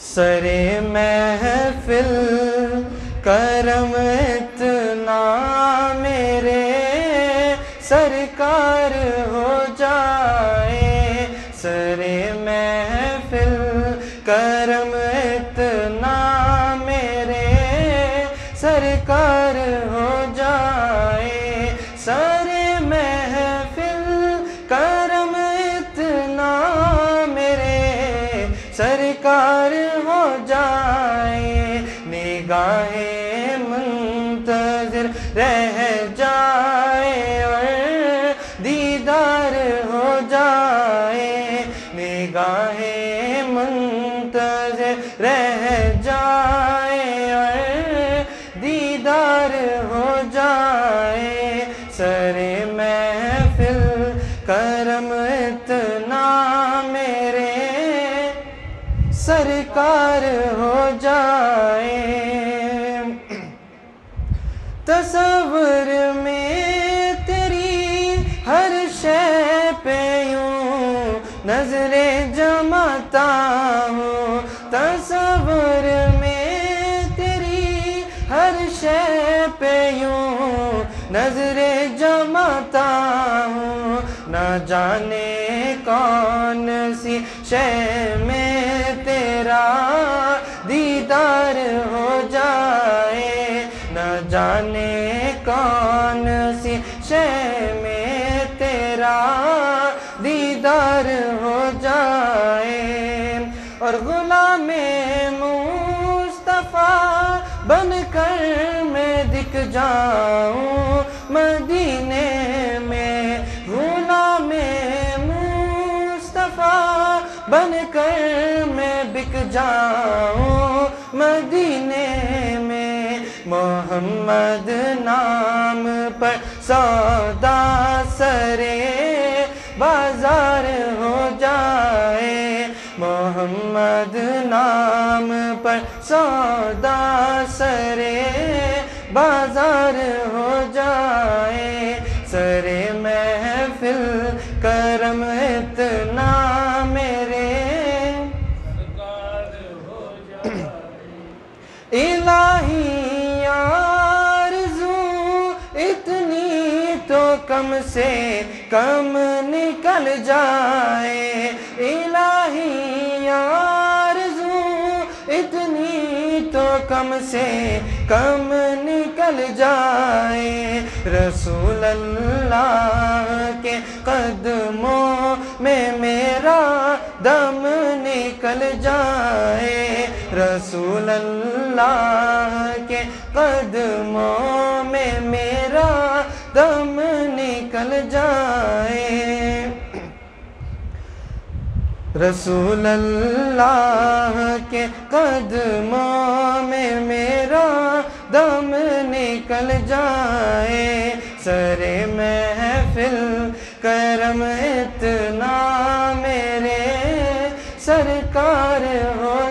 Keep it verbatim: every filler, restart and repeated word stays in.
سرے محفل کرم اتنا میرے سرکار ہو جائے، سرے محفل کرم اتنا میرے سرکار ہو جائے، سرے محفل کرم اتنا میرے سرکار ہو جائے، نگاہیں منتظر رہ جائے اور دیدار ہو جائے، نگاہیں منتظر رہ جائے اور دیدار ہو جائے، سرے محفل کرم اتنا میرے سرکار ہو جائے۔ تصور میں تیری ہر شے پہ یوں نظریں جماتا ہوں، تصور میں تیری ہر شے پہ یوں نظریں جماتا ہوں، نہ جانے کون سی شے میں تیرا دیدار ہو جائے، نہ جانے کون سی شے میں تیرا دیدار ہو جائے، اور غلام مصطفیٰ بن کر میں دکھ جاؤں مدینے میں، غلام مصطفیٰ بن کر میں بک جاؤں مدینے میں، محمد نام پر سودا سرے بازار ہو جائے، محمد نام پر سودا سرے بازار ہو جائے، سرے محفل کرم اتنا میرے الہی آرزو اتنی تو کم سے کم نکل جائے، الہی آرزو اتنی تو کم سے کم نکل جائے، رسول اللہ کے قدموں میں میرا دم نکل جائے، رسول اللہ کے قدموں میں میرا دم نکل جائے، رسول اللہ کے قدموں میں میرا دم نکل جائے، سرے محفل کرم اتنا میرے سرکار ہو